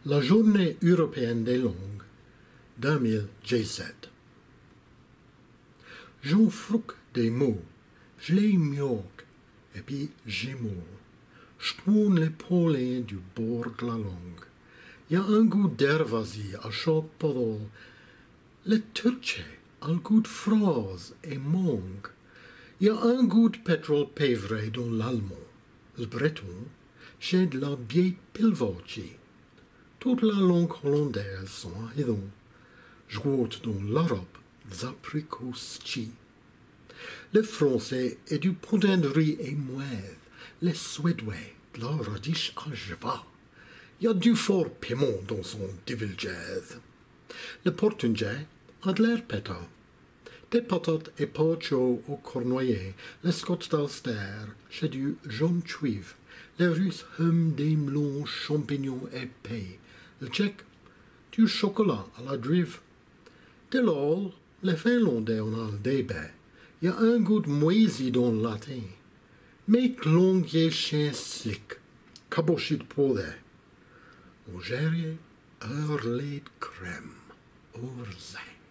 La Journée européenne des langues 2017. J'en fouque des mots, je les mioque, et puis j'émoue. Je tourne les pollets du bord de la langue. Y a un goût d'hervasie à chaque parole. Le turc a le goût de phrase et mangue. Y a un goût de pétrole pévré dans l'allemand. Le breton, j'ai de la vieille pilvoci. Toute la langue hollandaise sont hidon. Je goûte dans l'Europe des apricots chi. Le français est du pudding de riz et moelle. Le suédois de la radish à java. Il y a du fort piment dans son devil jazz. Le portugais a de l'air pétant. Des patates et pâtes chaudes au cornoyer. Le scots d'Ulster, c'est du jaune cuivre. Les Russes hument des melons, champignons épais. Le tchèque, du chocolat à la drive. De l'ol, les Finlandais ont un débat. Il y a un goût de moisi dans le latin. Mais longuier chien slick, cabochis de poulet. Au gérier, heure lait de crème, orzin.